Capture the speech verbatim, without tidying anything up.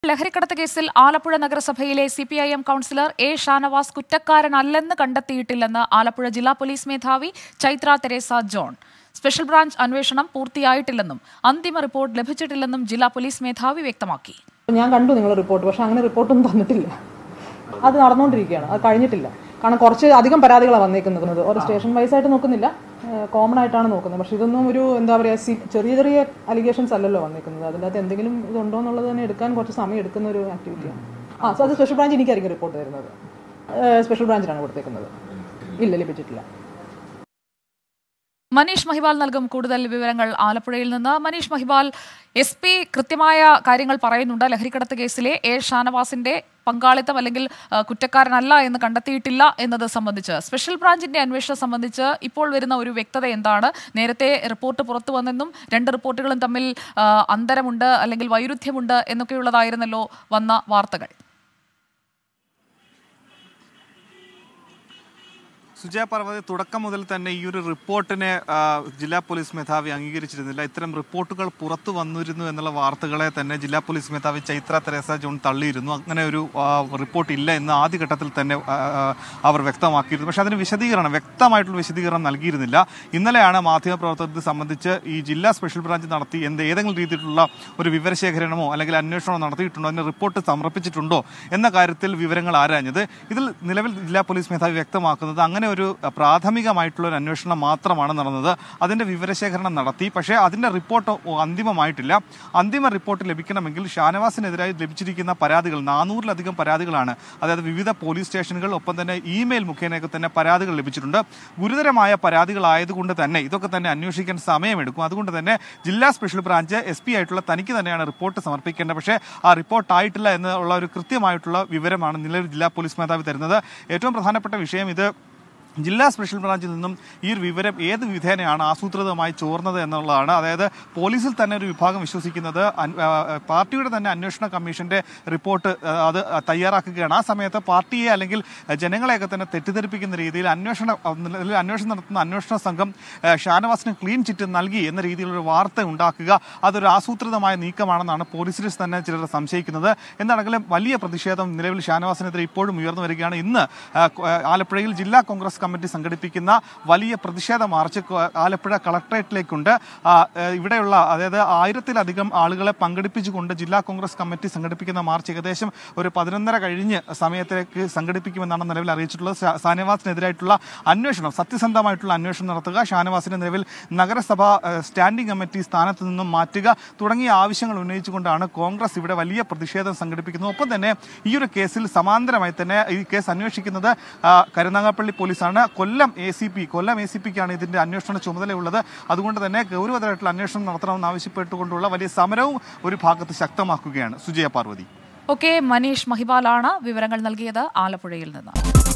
ലഹരിക്കടത്ത് കേസിൽ ആലപ്പുഴ നഗരസഭയിലെ C P I M councillor A Shanavas കുറ്റക്കാരനല്ലെന്ന് കണ്ടെത്തിയിട്ടില്ലെന്ന് ആലപ്പുഴ ജില്ലാ പോലീസ് മേധാവി Chaitra Teresa John. Special branch അന്വേഷണം പൂർത്തിയായിട്ടില്ലെന്നും അന്തിമ റിപ്പോർട്ട് ലഭിച്ചിട്ടില്ലെന്നും ജില്ലാ പോലീസ് മേധാവി വ്യക്തമാക്കി. ഞാൻ കണ്ടു നിങ്ങളുടെ റിപ്പോർട്ട്, പക്ഷെ അങ്ങനെ റിപ്പോർട്ടൊന്നും തന്നിട്ടില്ല. അത് നടന്നുകൊണ്ടിരിക്കുകയാണ്, അത് കഴിഞ്ഞിട്ടില്ല. കാരണം കുറച്ച് അധികം പരാതികളാണ് വന്നേക്കുന്നത്. ഒരു സ്റ്റേഷൻ വൈസ് ആയിട്ട് നോക്കുന്നില്ല, കോമൺ ആയിട്ടാണ് നോക്കുന്നത്. പക്ഷെ ഇതൊന്നും ഒരു എന്താ പറയുക, ചെറിയ ചെറിയ അലിഗേഷൻസ് അല്ലല്ലോ വന്നേക്കുന്നത്. അതിൻ്റെ അകത്ത് എന്തെങ്കിലും ഇതുണ്ടോ എന്നുള്ളത് തന്നെ എടുക്കാൻ കുറച്ച് സമയം എടുക്കുന്ന ഒരു ആക്ടിവിറ്റിയാണ്. ആ സോ അത് സ്പെഷ്യൽ ബ്രാഞ്ച് എനിക്കായിരിക്കും റിപ്പോർട്ട് തരുന്നത്. സ്പെഷ്യൽ ബ്രാഞ്ചിനാണ് കൊടുത്തേക്കുന്നത്. ഇല്ല, ലഭിച്ചിട്ടില്ല. മനീഷ് മഹിബാൽ നൽകും കൂടുതൽ വിവരങ്ങൾ ആലപ്പുഴയിൽ നിന്ന്. മനീഷ് മഹിബാൽ, എസ് പി കൃത്യമായ കാര്യങ്ങൾ പറയുന്നുണ്ട്. ലഹരിക്കടത്ത് കേസിലെ എ ഷാനവാസിന്റെ പങ്കാളിത്തം അല്ലെങ്കിൽ കുറ്റക്കാരനല്ല എന്ന് കണ്ടെത്തിയിട്ടില്ല എന്നത് സംബന്ധിച്ച് സ്പെഷ്യൽ ബ്രാഞ്ചിന്റെ അന്വേഷണം സംബന്ധിച്ച് ഇപ്പോൾ വരുന്ന ഒരു വ്യക്തത എന്താണ്? നേരത്തെ റിപ്പോർട്ട് പുറത്തു വന്നെന്നും രണ്ട് റിപ്പോർട്ടുകളും തമ്മിൽ അന്തരമുണ്ട് അല്ലെങ്കിൽ വൈരുദ്ധ്യമുണ്ട് എന്നൊക്കെയുള്ളതായിരുന്നല്ലോ വന്ന വാർത്തകൾ. സുജയ പാർവതി, തുടക്കം മുതൽ തന്നെ ഈ ഒരു റിപ്പോർട്ടിനെ ജില്ലാ പോലീസ് മേധാവി അംഗീകരിച്ചിരുന്നില്ല. ഇത്തരം റിപ്പോർട്ടുകൾ പുറത്തു വന്നിരുന്നു എന്നുള്ള വാർത്തകളെ തന്നെ ജില്ലാ പോലീസ് മേധാവി ചൈത്ര തെരേസ ജോൺ തള്ളിയിരുന്നു. അങ്ങനെ ഒരു റിപ്പോർട്ട് ഇല്ല എന്ന് ആദ്യഘട്ടത്തിൽ തന്നെ അവർ വ്യക്തമാക്കിയിരുന്നു. പക്ഷേ അതിന് വിശദീകരണം വ്യക്തമായിട്ടുള്ള വിശദീകരണം നൽകിയിരുന്നില്ല. ഇന്നലെയാണ് മാധ്യമപ്രവർത്തകരെ സംബന്ധിച്ച് ഈ ജില്ലാ സ്പെഷ്യൽ ബ്രാഞ്ച് നടത്തി എന്ത് ഏതെങ്കിലും രീതിയിലുള്ള ഒരു വിവരശേഖരണമോ അല്ലെങ്കിൽ അന്വേഷണമോ നടത്തിയിട്ടുണ്ടോ, അതിന് റിപ്പോർട്ട് സമർപ്പിച്ചിട്ടുണ്ടോ എന്ന കാര്യത്തിൽ വിവരങ്ങൾ ആരാഞ്ഞത്. ഇതിൽ നിലവിൽ ജില്ലാ പോലീസ് മേധാവി വ്യക്തമാക്കുന്നത് അങ്ങനെ ഒരു പ്രാഥമികമായിട്ടുള്ള ഒരു അന്വേഷണം മാത്രമാണ് നടന്നത്. അതിന്റെ വിവരശേഖരണം നടത്തി, പക്ഷേ അതിന്റെ റിപ്പോർട്ട് അന്തിമമായിട്ടില്ല. അന്തിമ റിപ്പോർട്ട് ലഭിക്കണമെങ്കിൽ ഷാനവാസിനെതിരായി ലഭിച്ചിരിക്കുന്ന പരാതികൾ നാനൂറിലധികം പരാതികളാണ്. അതായത് വിവിധ പോലീസ് സ്റ്റേഷനുകൾ, ഒപ്പം തന്നെ ഇമെയിൽ മുഖേനയൊക്കെ തന്നെ പരാതികൾ ലഭിച്ചിട്ടുണ്ട്. ഗുരുതരമായ പരാതികളായതുകൊണ്ട് തന്നെ ഇതൊക്കെ തന്നെ അന്വേഷിക്കാൻ സമയമെടുക്കും. അതുകൊണ്ട് തന്നെ ജില്ലാ സ്പെഷ്യൽ ബ്രാഞ്ച് എസ് പി ആയിട്ടുള്ള തനിക്ക് തന്നെയാണ് റിപ്പോർട്ട് സമർപ്പിക്കേണ്ടത്. പക്ഷേ ആ റിപ്പോർട്ട് ആയിട്ടില്ല എന്നുള്ള ഒരു കൃത്യമായിട്ടുള്ള വിവരമാണ് നിലവിൽ ജില്ലാ പോലീസ് മേധാവി തരുന്നത്. ഏറ്റവും പ്രധാനപ്പെട്ട വിഷയം, ഇത് ജില്ലാ സ്പെഷ്യൽ ബ്രാഞ്ചിൽ നിന്നും ഈ ഒരു വിവരം ഏത് വിധേനയാണ് ആസൂത്രിതമായി ചോർന്നത് എന്നുള്ളതാണ്. അതായത് പോലീസിൽ തന്നെ ഒരു വിഭാഗം വിശ്വസിക്കുന്നത് പാർട്ടിയുടെ തന്നെ അന്വേഷണ കമ്മീഷന്റെ റിപ്പോർട്ട് അത് തയ്യാറാക്കുകയാണ്. ആ സമയത്ത് പാർട്ടിയെ അല്ലെങ്കിൽ ജനങ്ങളെയൊക്കെ തന്നെ തെറ്റിദ്ധരിപ്പിക്കുന്ന രീതിയിൽ അന്വേഷണ അന്വേഷണം നടത്തുന്ന അന്വേഷണ സംഘം ഷാനവാസിന് ക്ലീൻ ചിറ്റ് നൽകി എന്ന രീതിയിലൊരു വാർത്ത ഉണ്ടാക്കുക, അതൊരു ആസൂത്രിതമായ നീക്കമാണെന്നാണ് പോലീസിൽ തന്നെ ചിലർ സംശയിക്കുന്നത്. എന്താണെങ്കിലും വലിയ പ്രതിഷേധം നിലവിൽ ഷാനവാസിനെതിരെ ഇപ്പോഴും ഉയർന്നു വരികയാണ്. ഇന്ന് ആലപ്പുഴയിൽ ജില്ലാ കോൺഗ്രസ് കമ്മിറ്റി സംഘടിപ്പിക്കുന്ന വലിയ പ്രതിഷേധ മാർച്ച് ആലപ്പുഴ കളക്ടറേറ്റിലേക്കുണ്ട്. ഇവിടെയുള്ള അതായത് ആയിരത്തിലധികം ആളുകളെ പങ്കെടുപ്പിച്ചുകൊണ്ട് ജില്ലാ കോൺഗ്രസ് കമ്മിറ്റി സംഘടിപ്പിക്കുന്ന മാർച്ച് ഏകദേശം ഒരു പതിനൊന്നര കഴിഞ്ഞ് സമയത്തേക്ക് സംഘടിപ്പിക്കുമെന്നാണ് നിലവിൽ അറിയിച്ചിട്ടുള്ളത്. ഷാനവാസിനെതിരായിട്ടുള്ള അന്വേഷണം, സത്യസന്ധമായിട്ടുള്ള അന്വേഷണം നടത്തുക, ഷാനവാസിനെ നിലവിൽ നഗരസഭ സ്റ്റാൻഡിംഗ് കമ്മിറ്റി സ്ഥാനത്ത് നിന്നും മാറ്റുക തുടങ്ങിയ ആവശ്യങ്ങൾ ഉന്നയിച്ചുകൊണ്ടാണ് കോൺഗ്രസ് ഇവിടെ വലിയ പ്രതിഷേധം സംഘടിപ്പിക്കുന്നത്. ഒപ്പം തന്നെ ഈ ഒരു കേസിൽ സമാന്തരമായി തന്നെ ഈ കേസ് അന്വേഷിക്കുന്നത് കരുനാഗപ്പള്ളി പോലീസാണ്. Kollam A C P Kollam A C പിക്കാണ് ഇതിന്റെ അന്വേഷണ ചുമതലയുള്ളത്. അതുകൊണ്ട് തന്നെ ഗൗരവതരമായിട്ടുള്ള അന്വേഷണം നടത്തണമെന്ന് ആവശ്യപ്പെട്ടുകൊണ്ടുള്ള വലിയ സമരവും ഒരു ഭാഗത്ത് ശക്തമാക്കുകയാണ്. സുജയ പാർവതി. ഓക്കെ, മനീഷ് മഹിബാലാണ് വിവരങ്ങൾ നൽകിയത് ആലപ്പുഴയിൽ നിന്ന്.